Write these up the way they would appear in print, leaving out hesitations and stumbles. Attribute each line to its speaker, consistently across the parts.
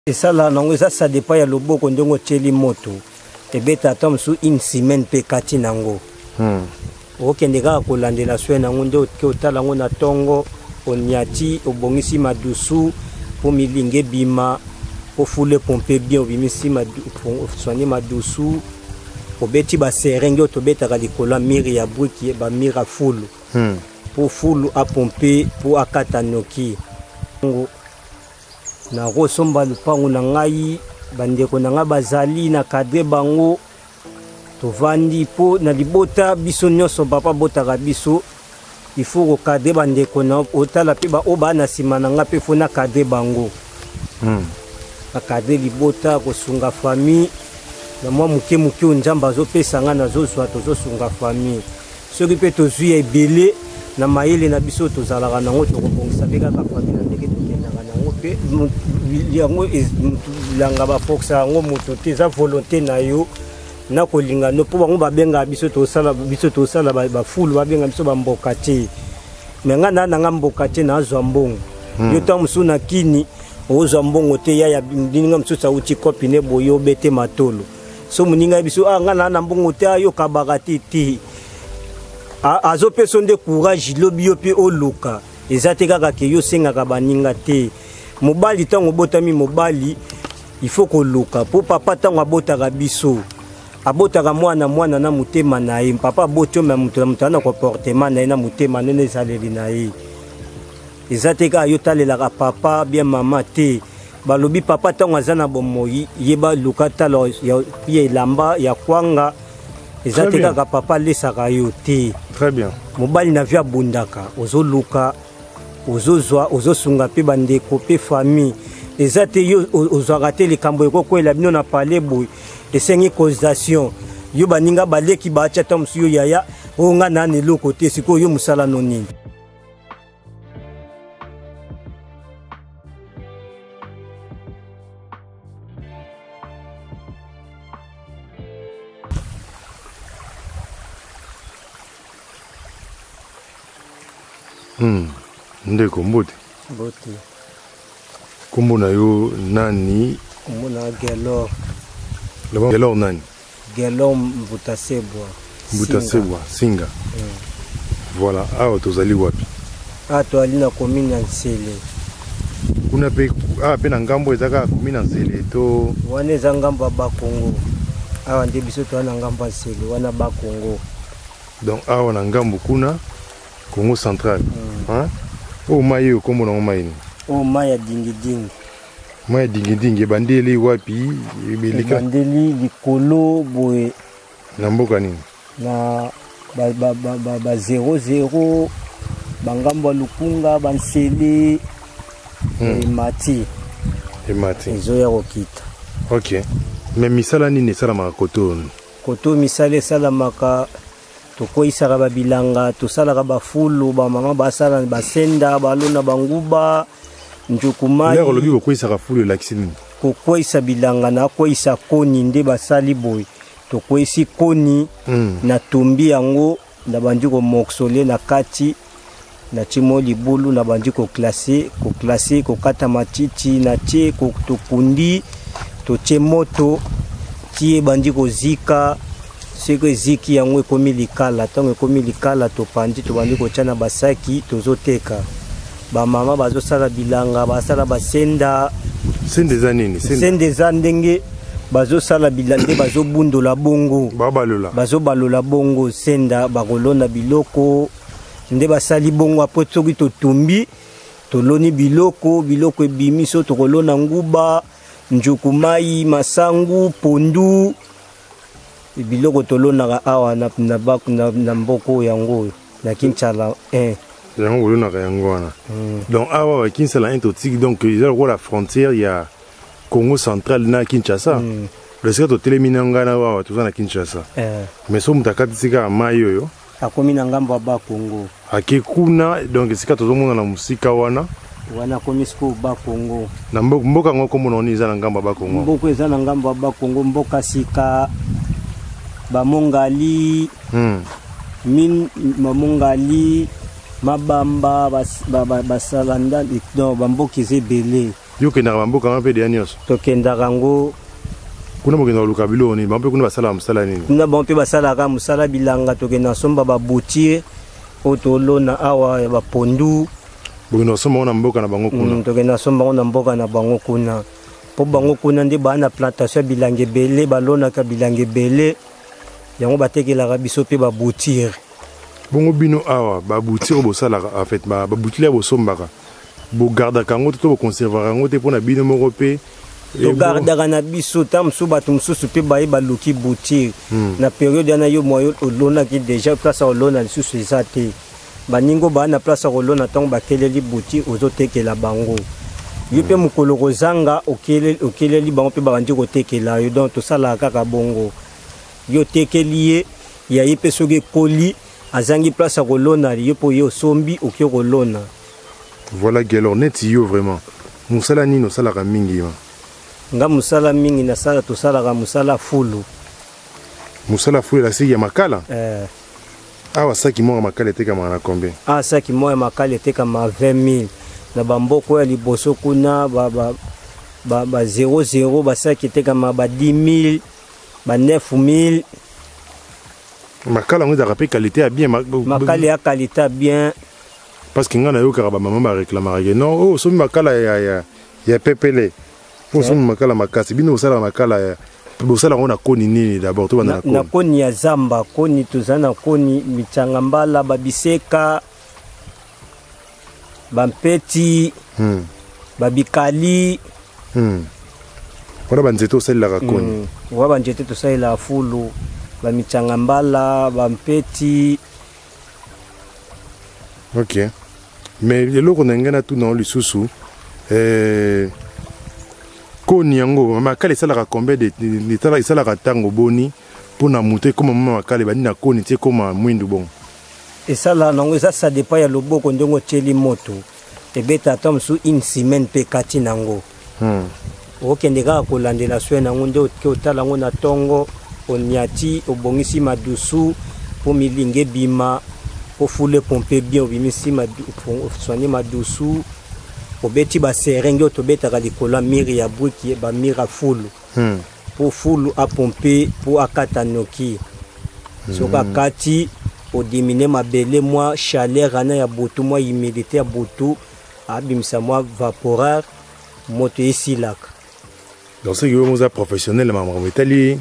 Speaker 1: Et ça là, ça dépend ya loboko ndongo teli moto. Et beta tom sous une semaine pe kati nango. Okende kaka kolandela swe nango nde otala ngo na tongo onyati obongisi madusu po milinge bima po fule pompe bien obimisi soigner madusu obeti ba serenge otobeta likolo miri ya bruki ba mira fulu po fulu a pomper po akata noki ngo na rosomba lupangu na ngai bandeko na nga bazali na cadre bango tovandi po na libota biso nyonso papa botaka biso il faut ko cadre bandeko na otala pe ba oba na sima na nga pe fo na cadre bango na cadre libota ko sunga famille na mwa muke onjamba zo pesa nga na zo swa to sunga famille soki pe to zui ebele na mayele na biso to zalaka nango to kobongisa pe kaka famille na ndenge tokendaka nango pe yango langa ba foksa ngo moto te za volonté na yo na kolinga no po bango babenga biso to sala ba fulu babenga biso ba mboka te menga na nga mboka te na zwa mbongo yo ta musu na kini ozwa mbongo te ya ndinga musu sa uti kopi ne boyo bete matolo so muninga biso nga na mbongo te ayo kabaka te azo peso nde courage lobi yo pe oluka ezate kaka ke yo sengaka baninga te mobali tango botami mobali il faut ko luka po papa tango abotaka biso abotaka mwana na mutema na ye papa botyo me mutu na comportement na ye na mutema nene ezaleli na ye ezate kaka yo talelaka papa bien mama te balobi papa tango aza na bomoi yeba luka talo ya elamba ya kwanga ezate kaka papa lesaka yo te.
Speaker 2: Très bien.
Speaker 1: Mobali na via bundaka ozoluka ozozwa ozosunga pe bandeko pe famille ezate yo ozwaka te likambo ekokwela bino na pale boy esengi causation yo baninga baleki bacha ta musu yo yaya onga na neloko te siko yo musala no nini.
Speaker 2: Ndeko mbote.
Speaker 1: Mbote.
Speaker 2: Kombo na yo nani?
Speaker 1: Kombo na Gelor.
Speaker 2: Gelor nani?
Speaker 1: Gelor Mbutasebwa.
Speaker 2: Mbutasebwa, Singa. Voilà, awa tozali wapi?
Speaker 1: Toali na commune ya Nsele.
Speaker 2: Kuna pe na ngambo ezaka commune ya Nsele to
Speaker 1: wana eza ngambo ya Bakongo. Awa nde biso to na ngambo ya Nsele wana Bakongo.
Speaker 2: Donc awa na ngambo kuna Congo central. O mayo kombo na maini.
Speaker 1: O maya dingi.
Speaker 2: Maya dingi bandeli wapi belika.
Speaker 1: Bandeli likolo boye
Speaker 2: na mboka nini? Na
Speaker 1: ba 00 bangambo lukunga bansele mati. Ezo ya kokita.
Speaker 2: OK. Mais misala nini sala makoto?
Speaker 1: Koto misale sala maka tokoisaka babilanga tosalaka bafulu bamama basala basenda balona banguba njukumai
Speaker 2: lero lobi kokoisaka fulu lakisini
Speaker 1: kokoisa bilanga na koisa koni nde basali boy tokoisi koni na tumbi yango na bandi ko moksole na kati na timo libulu na bandi ko classer ko kata matiti na tie ko tokundi to tie moto tie bandi ko zika seko ziki yango ekomi likala tango ekomi likala topandi tobandi kochana basaki tozoteka bamama bazosala bilanga basala basenda
Speaker 2: sende za nini
Speaker 1: sende za ndenge bazosala bilande bazobundola bongo bazobalola bongo senda bakolona biloko nde basali bongo apo soki totumbi toloni biloko ebimi so tokolona nguba njukumai masangu pondu biloko tolonaka awa na mboko yango na Kinchala
Speaker 2: yango olonaka yango wana. Donc awa Kinchala intotiki donc ils ont la frontière ya Congo central na Kinshasa. Le secteur telemina ngana awa tout ça na Kinshasa. Mais so mutakati sika mayo yo
Speaker 1: akomi na ngambo ba Congo.
Speaker 2: Akekuna donc sika tozomona na musika wana
Speaker 1: komi siko ba Congo.
Speaker 2: Na mboka ngo komo noni za na ngambo ba Congo.
Speaker 1: Mboko eza na ngambo ba Congo mboka sika bamongali min mamongali mabamba basalanda no bamboki zebele
Speaker 2: Yo kendaka bamboka wana mpe deya nyonso
Speaker 1: tokendaka ngo
Speaker 2: kuna bokendaka luka biloko nini bango mpe kuna basalaka mosala nini
Speaker 1: kuna bango mpe basalaka mosala bilanga tokenda somba babouture oyo tolona awa ya bapondu
Speaker 2: bokenda kosomba ngo na mboka na bango kuna
Speaker 1: tokenda somba ngo na mboka na bango kuna mpo bango kuna nde baa na plantation ya bilanga ebele balonaka bilanga ebele yango batekelaka biso mpe babouture
Speaker 2: bongo bino awa babouture oyo bosalaka en fait babouture ya bosombaka bogardaka yango te to boconservaka yango te mpo na bino moko mpe
Speaker 1: togardaka na biso ta mosusu bato mosusu mpe baye baluki bouture na periode wana yo moyo olonaki déjà place ya kolona lisusu eza te baningo baa na place ya kolona ntango bakeleli bouture ozotekela bango yo mpe mokolo kozanga okeleli bango mpe babandi kotekela yo donc tosalaka kaka bongo yo tekeli ye ya ye mpe soki ekoli azangi place ya kolona yo mpo ye osombi oki kolona.
Speaker 2: Voilà alors neti yo vraiment mosala nini osalaka mingi ma
Speaker 1: nga mosala mingi nasala tosalaka mosala fulu
Speaker 2: elasiki ya makala awa saki moko ya makala etekamaka na combien
Speaker 1: saki moko ya makala etekama 20 000 na bamboka ya liboso kuna ba 00 basaki etekama ba 10 000 ba 9 000
Speaker 2: makala ngo ezaka mpe qualité ya bien
Speaker 1: makala ya qualité ya bien
Speaker 2: parce que nga nayokaka bamama bareklamaka ke non oyo osomi makala ya pepele po osomi makala makasi bino bosalaka makala bosala yango na koni nini d'abord tobanda
Speaker 1: na koni ya zamba koni toza na koni mitsanga mbala babiseka bampeti babikali
Speaker 2: wana banzete osalelaka koni
Speaker 1: wa banzete tosalelaka fulu bamitsanga mbala bampeti.
Speaker 2: Ok mais eloko na ngai natuna ngo lisusu koni yango makala esalaka combien esalaka ntango boni mpona moto ekoma mama makala ebandi na koni ti ekoma mwindu bongo
Speaker 1: esala nango eza sa depa ya loboko ndenge otieli moto ebeta ata mosusu une semaine mpe kati nango okende kaka kolandela swe nango nde oke otala yango na ntongo oniati obongisi madusu mpo milinga ebima ofule pompe bien obimisi soigner madusu obeti baserenge oyo tobetaka likolo ya mire ya bwiki bamire afulu mpo fulu apompe mpo akata noki soki akati odimine mabele mwa chaleur ana ya butu mwa humidité ya butu abimisa mwa vaporaire moto esilaka
Speaker 2: donc soki yo moza professionnel makambo etali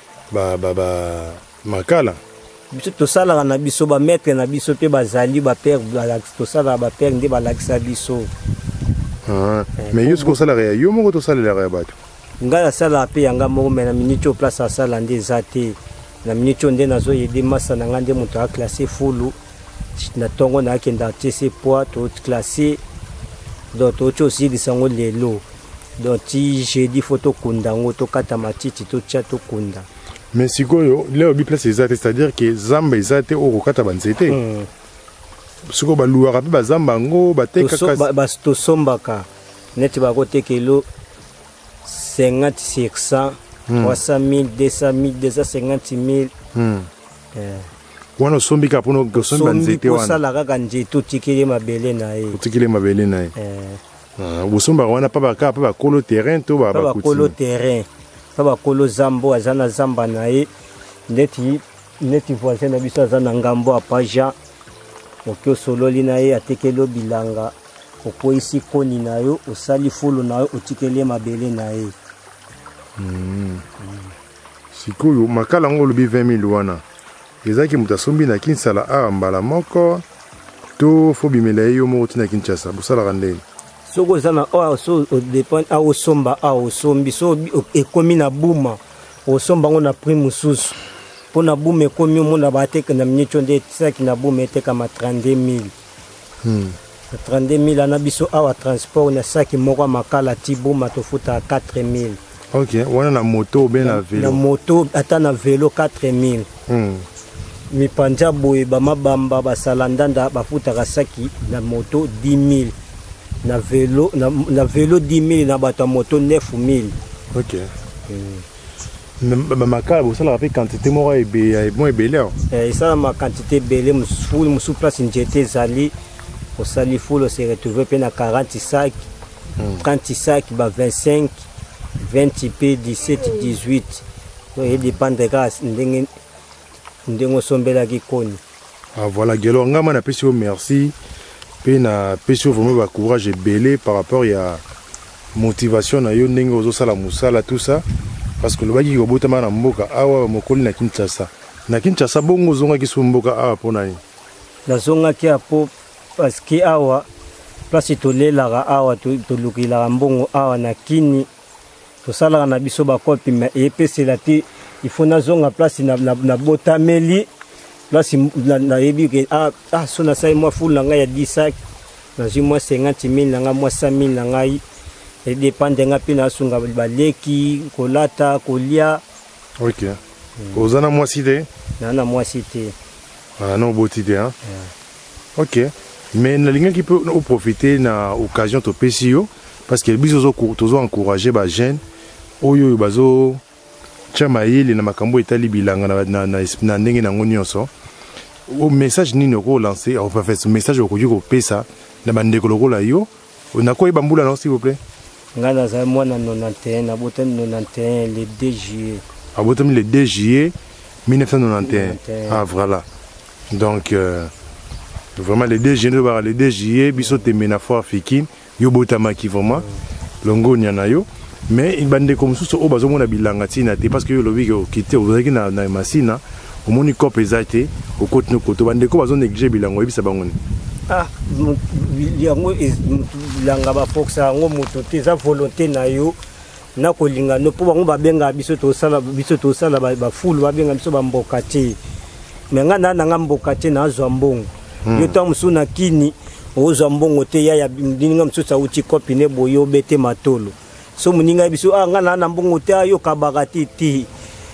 Speaker 2: makala
Speaker 1: biso tosalaka na biso bamaître na biso mpe bazali bapere tosalaka bapere nde balakisa biso
Speaker 2: mais yo soki osalaka ya yo moko tosalelaka ya bato
Speaker 1: ngai nasalaka mpe yanga moko me na miniti oyo place asala nde eza te na miniti oyo nde nazoyede masa na ngai nde moto aklasse fulu na ntongo naakenda tese poids toklasse donc toti osilisa yango lelo donc ti jeudi fo tokunda yango tokata matiti totia tokunda
Speaker 2: mais sikoyo leo bi place eza te c'est-à-dire que zamba eza te oyo kokata banzete sikoyo baluwaka mpe bazamba yango batekaka
Speaker 1: tosombaka neti bakotekelo 50 sur 100 300 000 200 000 250 000
Speaker 2: wana osombi kaka mpona osombi banzete wana
Speaker 1: osala kaka nzete otikeli mabele na ye
Speaker 2: otikeli mabele na ye bosombaka wana mpa bakolo terrain to
Speaker 1: bakolo terrain mpa bakolo zambo aza na zamba na ye neti voisin na biso aza na ngambo apaja oki osololi na ye atekeli bilanga okweyisi koni na yo osali fulu na yo otikeli mabele na ye
Speaker 2: sikoyo makala yango olobi 20 000 wana ezalaki moto asombi na Kinsala awa mbala moko to fo bimela ye yo moko tina Kinshasa bosalaka ndenge
Speaker 1: soki oza na oyo so odépend awa osomba awa osombi so ekomi na buma osomba yango na prix mosusu mpo na buma ekomi omona bateka na miniti oyo nde etisaki na buma etekama 32 000 32 000 ana biso awa transport na saki moko ya makala ti buma tofutaka 4 000.
Speaker 2: Ok, wana na moto obe na velo?
Speaker 1: Na moto ata na velo 4 000. Mipanja boye bamabamba basala ndanda bafutaka saki na moto 10 000. Na velo 10 000 na bato ya moto 9 000.
Speaker 2: Ok. Makala bosalaka mpe quantité moko ebele awa?
Speaker 1: Esalama quantité ebele mosusu place nzete ezali osali fulu ose retrouve mpe na 40 sac 30 sacs, 25, 20 p 17, 18. Donc il dépend de grâce.
Speaker 2: Ah voilà, Gelo, on a apprécié merci. Puis na apprécié vraiment courage et belé par rapport à motivation na yo ndenge ozo sala musala tout ça parce que le baki ko botama na mboka awa mokoli na Kinshasa. Na Kinshasa bongo zonga ki so mboka awa pona ni.
Speaker 1: Na zonga ki apo parce que awa place to lela awa to lukila mbongo awa na kini to sala na biso ba kopi mais epesela te il faut na zonga place na botameli place na yebi ke so na sai moi full nga ya 10 sacs na ji moi 50,000 nga moi 100,000 nga et dépendre nga pina sunga baleki kolata kolia.
Speaker 2: OK. Ozana moi cité
Speaker 1: na moi cité
Speaker 2: ah non botité hein. OK. Mais na linga qui peut profiter na occasion to PCO parce que biso tozo encourager ba jeune oyo bazo chama yeli na makambo etali bilanga na ndenge na ngonyoso au message nini ko lancer au pas fait message ko ko pesa na bandeko lokola yo na ko ibambula non s'il vous plaît
Speaker 1: ngana za mwana 91 na botem 91 le 2 juillet
Speaker 2: à botem le 2 juillet 1991 ah voilà donc vraiment le 2 juillet le 2 juillet biso temena fort fikine yo botama ki vraiment longo nyana yo mais il bande comme ça au bazo mona bilanga tina te parce que yo lobi ko kité ozaki na masina au moni ko pesate au côté no koto bande ko bazo négliger bilango ebisa bangoni
Speaker 1: ah yango bilanga ba foxa ngo moto te za volonté na yo na kolinga no po bango babenga biso to sala ba full babenga biso ba mboka te mais ngana na mboka te na zwa mbongo yo ta musuna kini ozwa mbongo te ya ndinga msusa uti kopi ne boyo bete matolo so muninga biso ngana na mbongo te yo kabakati ti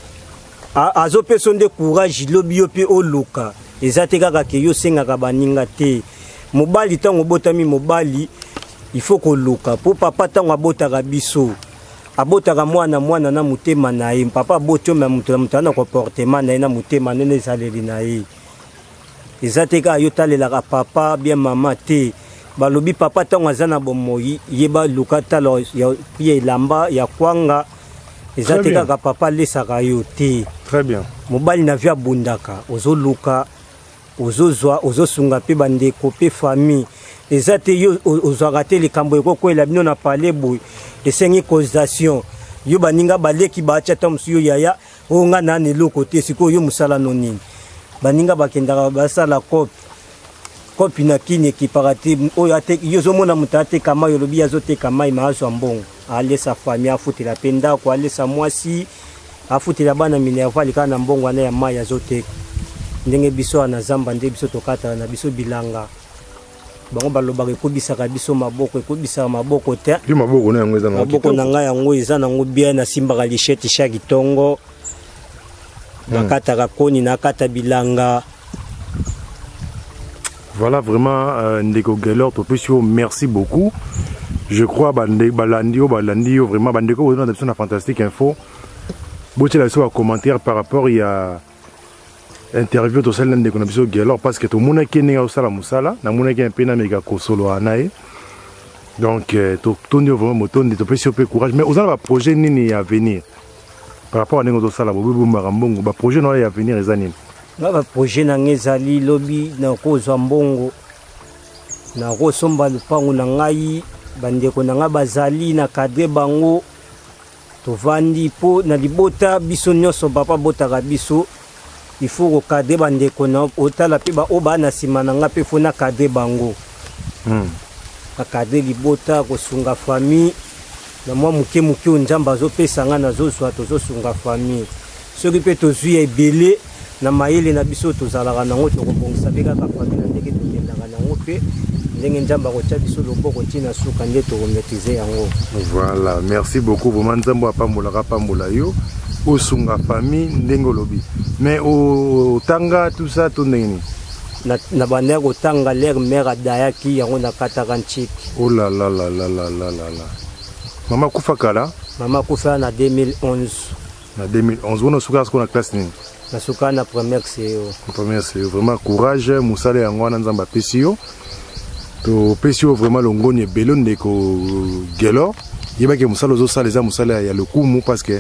Speaker 1: azo peso nde courage lobi yo pe oluka ezate kaka ke yo senga ka baninga te mobali tango botami mobali il faut ko luka po papa tango abotaka biso abotaka mwana na mutema na ye papa botyo ma mutana ko portement na ye na mutema nene saleli na ye ezate ka yo talela papa bien mama te balobi papa tango azana bomoyi yeba luka talo ya pie lamba ya kwanga ezate ka papa lesaka yo te.
Speaker 2: Très bien.
Speaker 1: Mobali na via bundaka ozo luka ozozwa ozosunga pe bandeko pe famille ezate yo ozwaka te likambo ekokwela bino na pale boy esengi causation yo baninga baleki bacha tamsu yo yaya onga nani loko te siko yo musala nonini baninga bakendaka basala kopi na kini ekiparati oyo ate yo zomona mutate kama yo lobi azote kama imazo mbongo alesa famille afutela pe ndako alesa mwasi afutela bana minerva likana mbongo na ya mai azote ndenge biso na zamba nde biso tokata na biso bilanga bango balobaka ekobisaka biso maboko ekobisaka maboko te
Speaker 2: yo maboko na yango eza na
Speaker 1: maboko na ngai yango eza nango bien nasimbaka lichette chaque tongo nakataka koni nakata bilanga.
Speaker 2: Voilà vraiment Ndeko Gelor Topesio, merci beaucoup. Je crois balandi vraiment bandeko vous donne une fantastique info. Boté la soit commentaire par rapport il y a interview to celle Ndeko Topesio Gelor parce que tout monde qui n'est au sala musala na monde qui un peu na mega kosolo anae. Donc tout vraiment moton de Topesio peu courage mais aux a projet nini à venir. Par rapport à Ndeko sala bobu marambongo ba projet no à venir les années.
Speaker 1: Ba projet na ngezali lobby na kozwa mbongo na kosomba lupango na ngai bandeko na nga bazali na cadre bango tovandi po na libota biso nyonso papa botaka biso il faut ko cadre bandeko na otala pe ba oba na sima na nga pe fo na cadre bango ka cadre libota kosunga famille na mwa muke onjamba azopesa nga nazozwa tozosunga famille soki pe tozwi ebele na mayele na biso tozalaka nango tokobongisa pe kaka famille na ndenge tokendaka nango pe ndenge nzamba kotia biso loboko ntina suka nde tokomaîtriser yango.
Speaker 2: Voilà, merci beaucoup vraiment nzambo apambolaka pambola yo osunga famille ndenge olobi mais otanga tout ça to ndenge
Speaker 1: na bandeko kotanga l'air mère adayaki yango nakataka nchiki.
Speaker 2: Oh là là là là là là là. Mama kufa kala?
Speaker 1: Mama kufa na 2011.
Speaker 2: Na 2011 wana suka ko na classe nini?
Speaker 1: Na suka na première CEO.
Speaker 2: Première CEO, vraiment courage musale yango wana nzamba pesio. topesi yo vraiment longoni ebele ndeko Gelor yebaki mosala ozosala eza mosala ya lokumu parce que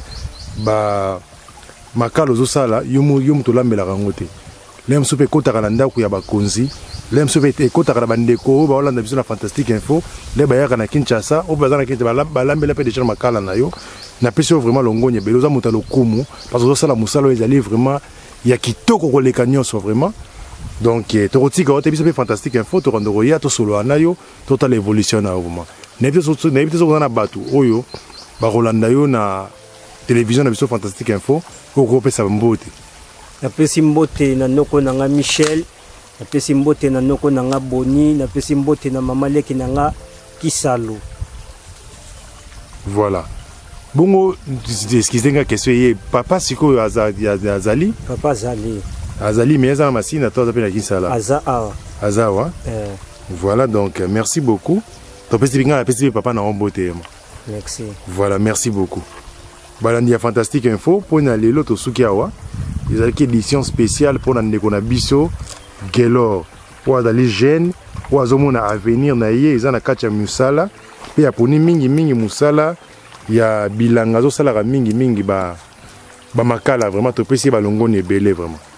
Speaker 2: makala ozosala yo moto olambelaka yango te le mosusu mpe ekotaka na ndako ya bakonzi le mosusu mpe ekotaka na bandeko oyo baolanda biso na Fantastique Info le bayaka na Kinshasa oyo baza na Kinshasa balambela mpe déjà makala na yo napesi yo vraiment longoni ebele oza moto ya lokumu parce que ozosala mosala oyo ezali vraiment ya kitoko koleka nyonso vraiment. Donc tokotika ote biso mpe Fantastique Info tokanda koya tosolola na yo totala évolution na yo vraiment nayebi te sokoza na bato oyo bakolanda yo na télévision na biso Fantastique Info okopesa mbote.
Speaker 1: Napesi mbote na noko na nga Michel, napesi mbote na noko na nga Boni, napesi mbote na mama leki na nga Kisalo.
Speaker 2: Voilà. Bongo excusez nga question ye papa siko azali?
Speaker 1: Papa azali.
Speaker 2: Azali mais azala masina to azapena Kisala. Azawa. Voilà donc merci beaucoup. Topesi binga pesi papa na mbote.
Speaker 1: Merci.
Speaker 2: Voilà, merci beaucoup. Balandi ya Fantastique Info pour na lelo to suki awa. Ils ont une édition spéciale pour na biso Gelor. Pour les jeunes, pour azomona avenir na ye, ils ont na kacha musala. Pe ya poni mingi musala, ya bilanga zo sala mingi ba makala vraiment to pesi ba longoni ebele vraiment.